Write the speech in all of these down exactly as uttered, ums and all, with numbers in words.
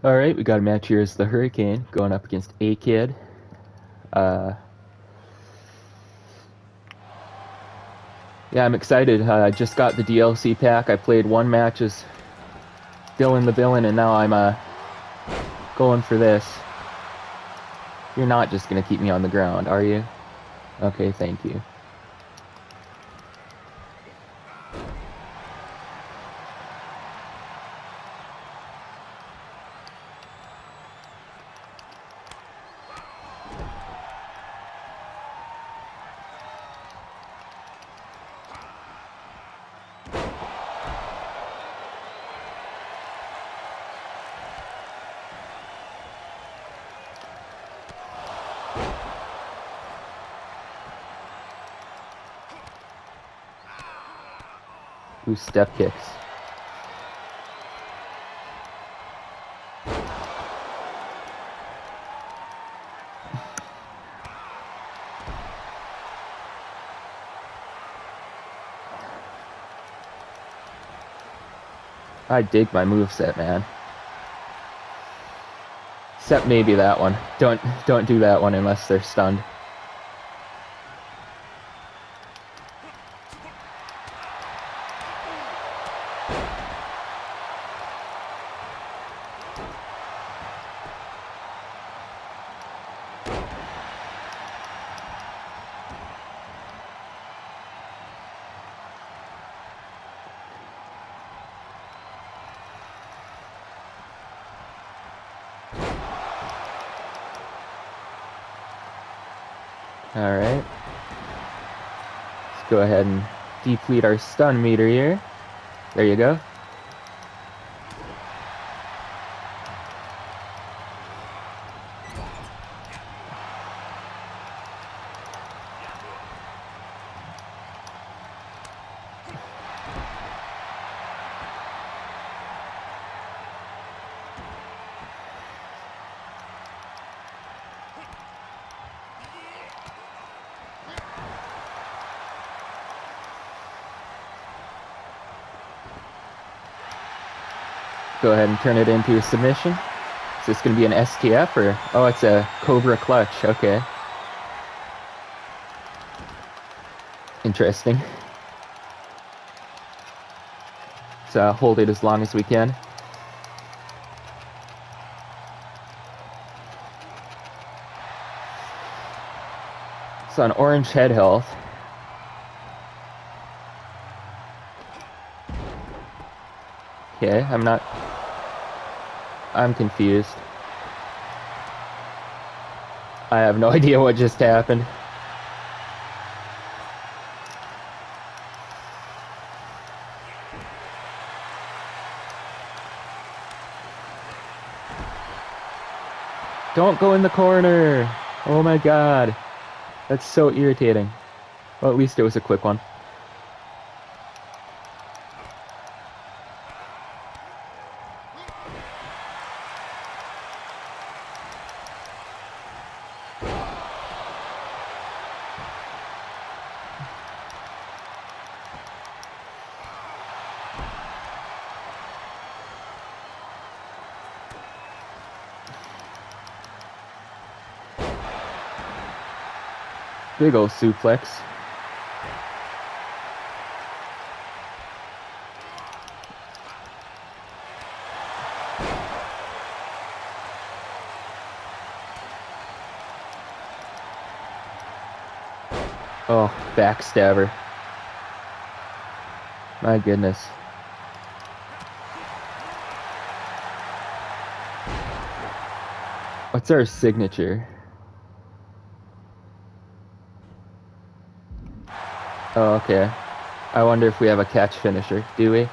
Alright, we got a match here as the Hurricane going up against A-Kid. Uh, yeah, I'm excited. Uh, I just got the D L C pack. I played one match as Dylan the Villain, and now I'm uh, going for this. You're not just going to keep me on the ground, are you? Okay, thank you. Ooh, step kicks. I dig my moveset, man. Except maybe that one. Don't don't do that one unless they're stunned. Alright. Let's go ahead and deplete our stun meter here. There you go. Go ahead and turn it into a submission. Is this going to be an S T F or... Oh, it's a Cobra Clutch. Okay. Interesting. So uh, hold it as long as we can. So on orange head health. Okay, I'm not... I'm confused. I have no idea what just happened. Don't go in the corner! Oh my god. That's so irritating. Well, at least it was a quick one. Big ol' suplex. Oh, backstabber. My goodness. What's our signature? Oh, okay. I wonder if we have a catch finisher. Do we?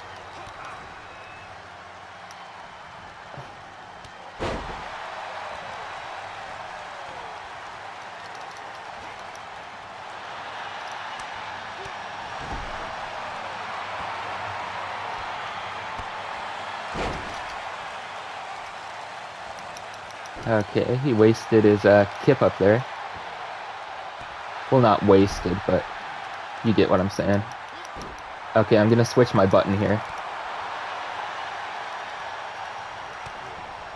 Okay, he wasted his uh, kip up there. Well, not wasted, but you get what I'm saying. Okay, I'm gonna switch my button here.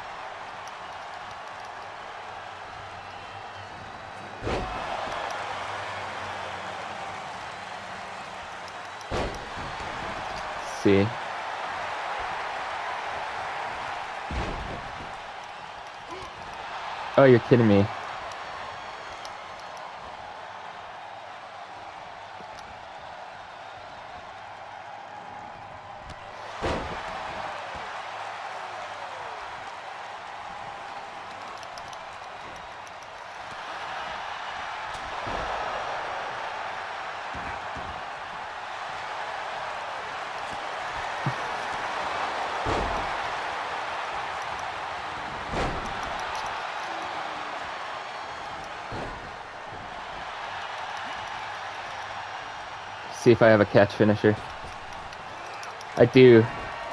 see. Oh, you're kidding me. See if I have a catch finisher. I do.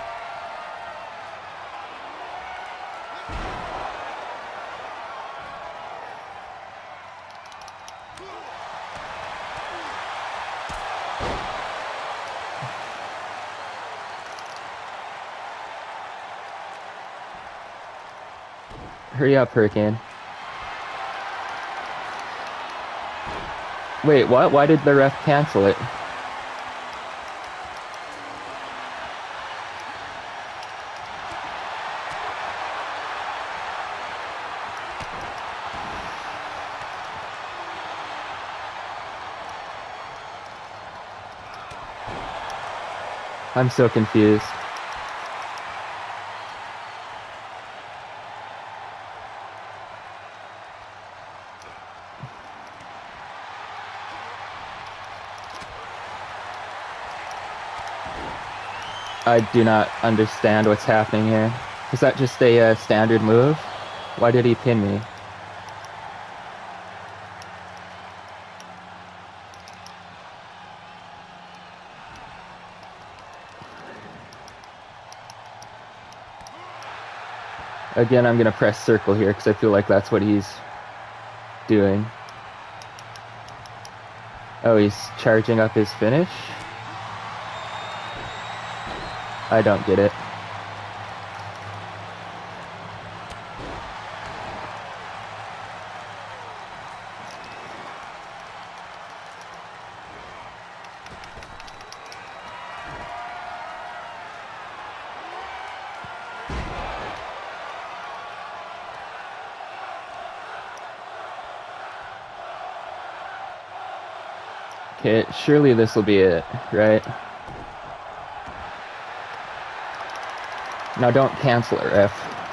Hurry up, Hurricane. Wait, what? Why did the ref cancel it? I'm so confused. I do not understand what's happening here. Is that just a uh, standard move? Why did he pin me? Again, I'm gonna press circle here because I feel like that's what he's doing. Oh, he's charging up his finish? I don't get it. Okay, surely this will be it, right? Now don't cancel it, ref.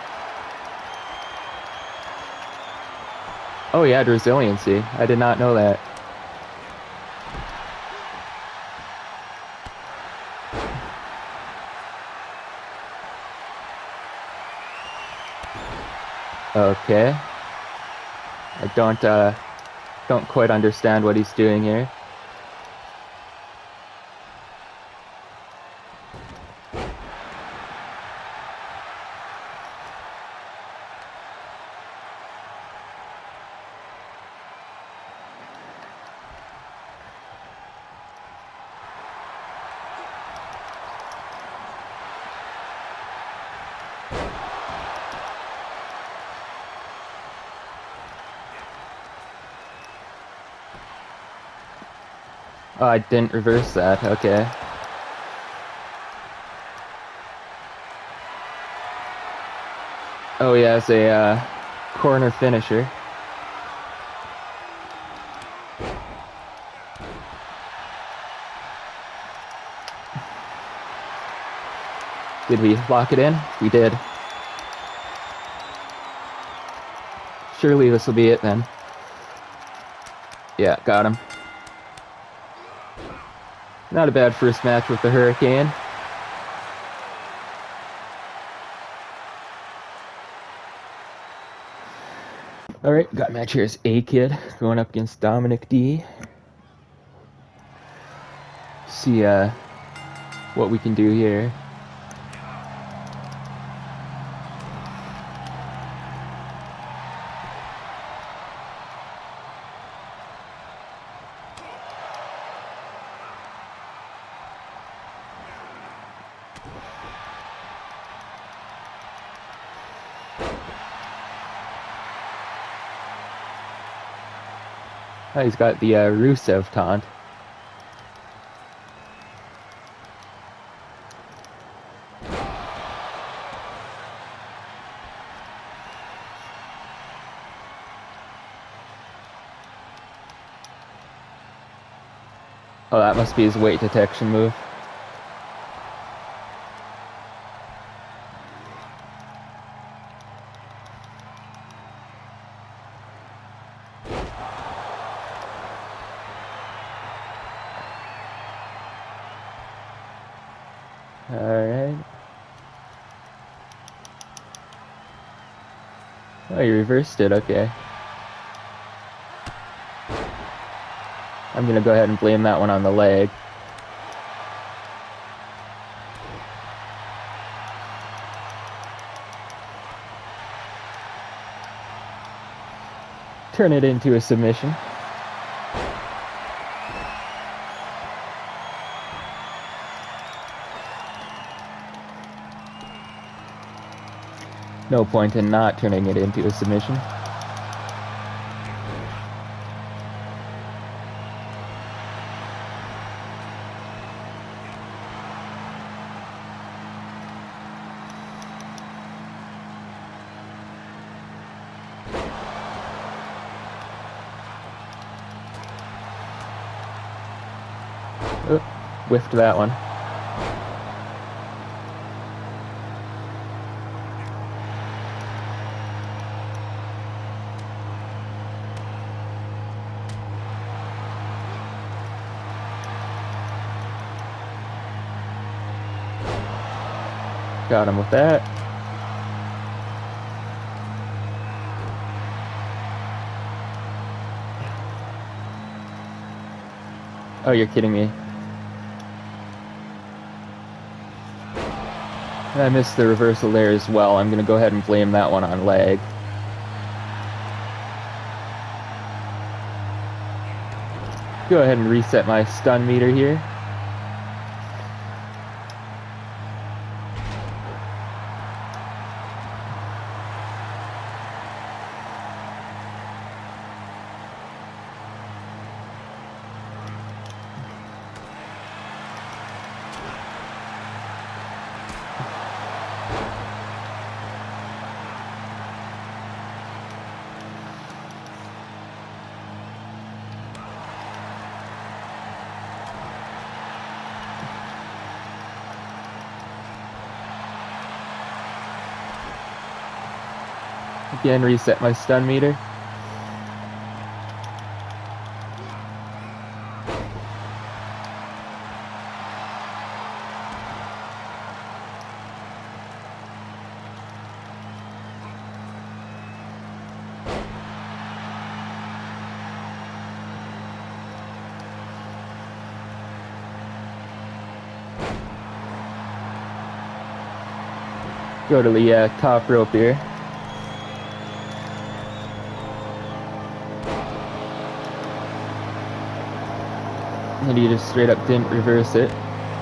Oh, he had resiliency. I did not know that. Okay. I don't, uh, don't quite understand what he's doing here. Oh, I didn't reverse that. Okay. Oh, he has a uh, corner finisher. Did we lock it in? We did. Surely this will be it then. Yeah, got him. Not a bad first match with the Hurricane. Alright, got a match here as A-Kid going up against Dominic D. See uh, what we can do here. Oh, he's got the uh, Rusev taunt. Oh, that must be his weight detection move. Alright. Oh, you reversed it, okay. I'm gonna go ahead and blame that one on the leg. Turn it into a submission. No point in not turning it into a submission. Oh, whiffed that one. Got him with that. Oh, you're kidding me. And I missed the reversal there as well. I'm going to go ahead and blame that one on leg. Go ahead and reset my stun meter here. Again, reset my stun meter. Go to the uh, top rope here. And he just straight up didn't reverse it.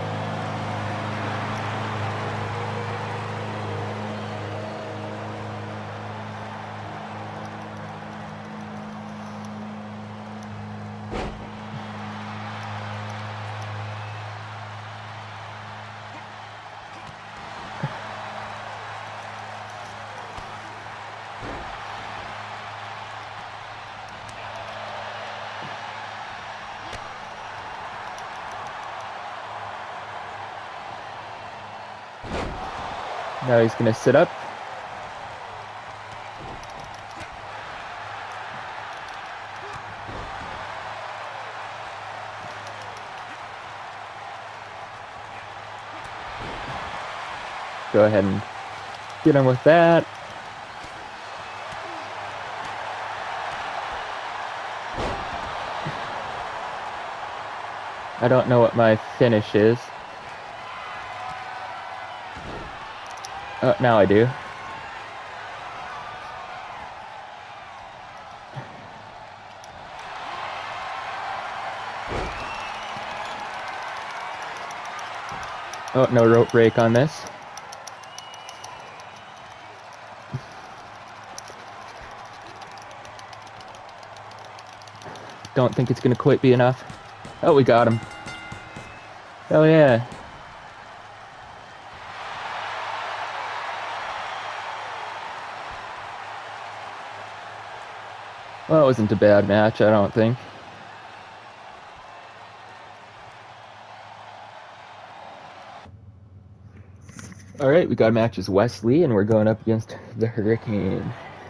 Now he's going to sit up. Go ahead and get him with that. I don't know what my finish is. Oh, now I do. Oh, no rope break on this. Don't think it's gonna quite be enough. Oh, we got him. Hell yeah. Well, it wasn't a bad match, I don't think. Alright, we got a match as Wesley, and we're going up against the Hurricane.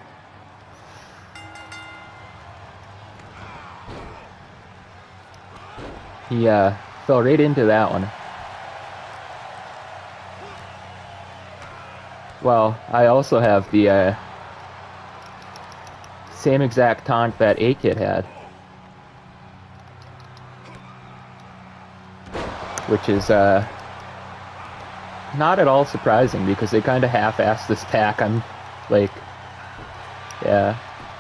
He uh, fell right into that one. Well, I also have the uh, same exact taunt that A-Kid had. Which is uh, not at all surprising because they kind of half-assed this pack. I'm like, yeah.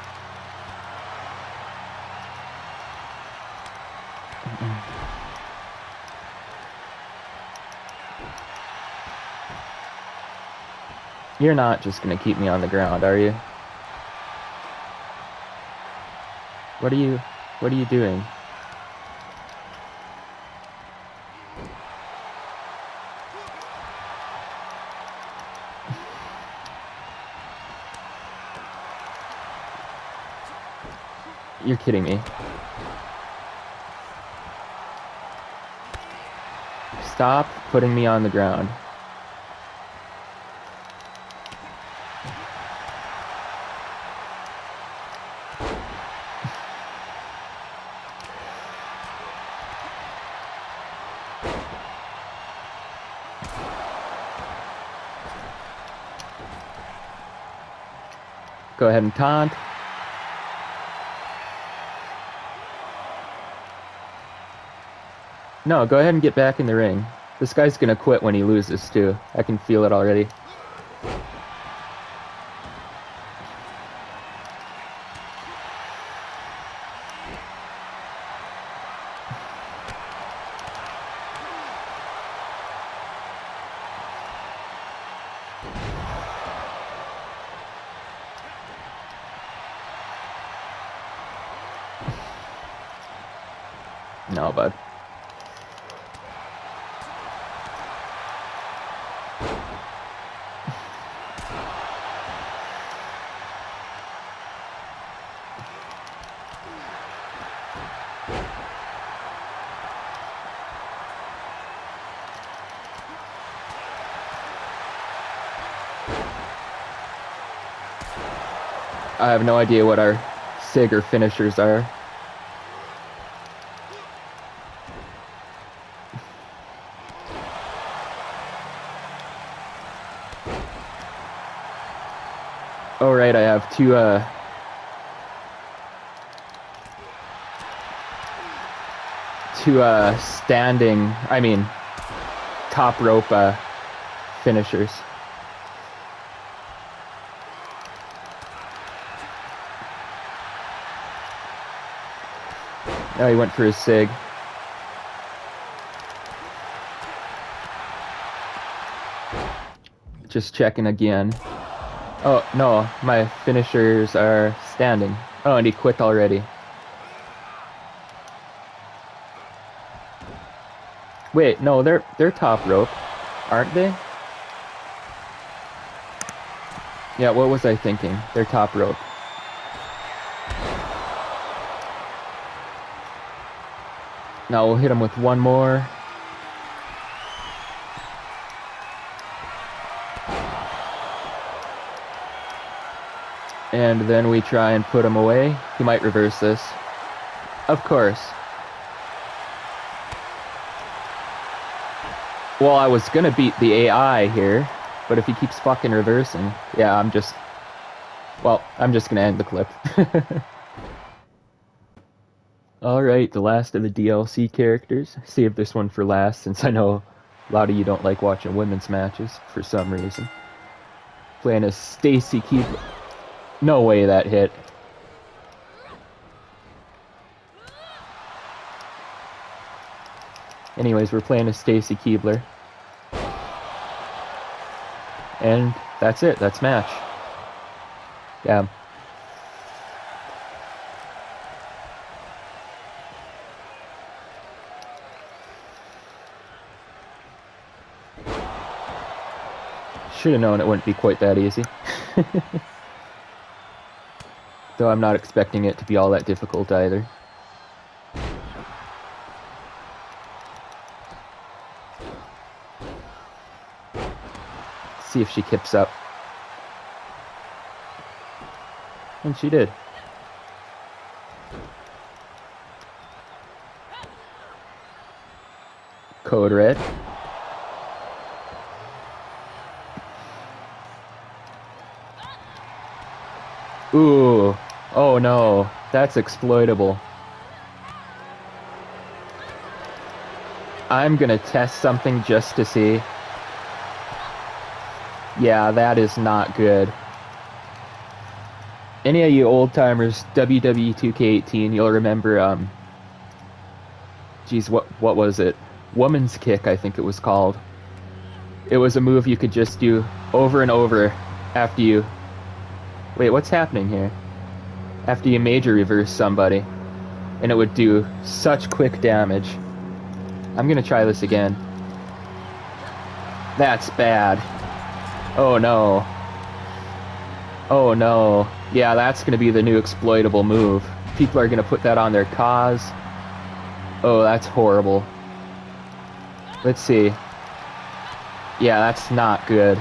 You're not just gonna keep me on the ground, are you? What are you, what are you doing? You're kidding me. Stop putting me on the ground. Go ahead and taunt. No, go ahead and get back in the ring. This guy's gonna quit when he loses too. I can feel it already. No, bud. I have no idea what our sig or finishers are. Oh right, I have two uh two uh standing, I mean top rope uh finishers. Now he went for his sig. Just checking again. Oh, no, my finishers are standing. Oh, and he quit already. Wait, no, they're they're top rope, aren't they? Yeah, what was I thinking? They're top rope. Now we'll hit him with one more. And then we try and put him away. He might reverse this. Of course. Well, I was gonna beat the A I here, but if he keeps fucking reversing, yeah, I'm just... Well, I'm just gonna end the clip. Alright, the last of the D L C characters. Save this one for last, since I know a lot of you don't like watching women's matches, for some reason. Playing as Stacy Keibler. No way that hit. Anyways, we're playing as Stacy Keibler. And that's it, that's match. Yeah. Should have known it wouldn't be quite that easy. Though I'm not expecting it to be all that difficult either. see if she kips up. And she did. Code red. Ooh. Oh no. That's exploitable. I'm gonna test something just to see. Yeah, that is not good. Any of you old timers, W W E two K eighteen, you'll remember, um, geez, what, what was it? Woman's Kick, I think it was called. It was a move you could just do over and over after you... Wait, what's happening here? After you major reverse somebody. And it would do such quick damage. I'm gonna try this again. That's bad. Oh no. Oh no. Yeah, that's gonna be the new exploitable move. People are gonna put that on their cause. Oh, that's horrible. Let's see. Yeah, that's not good.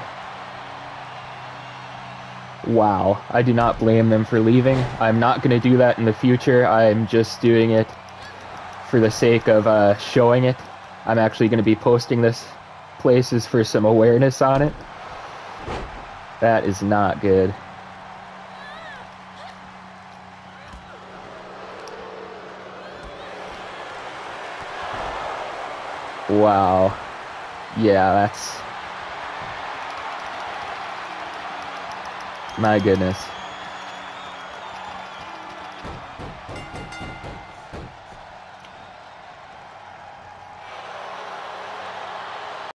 Wow, I do not blame them for leaving. I'm not going to do that in the future. I'm just doing it for the sake of uh, showing it. I'm actually going to be posting this places for some awareness on it. That is not good. Wow. Yeah, that's... My goodness.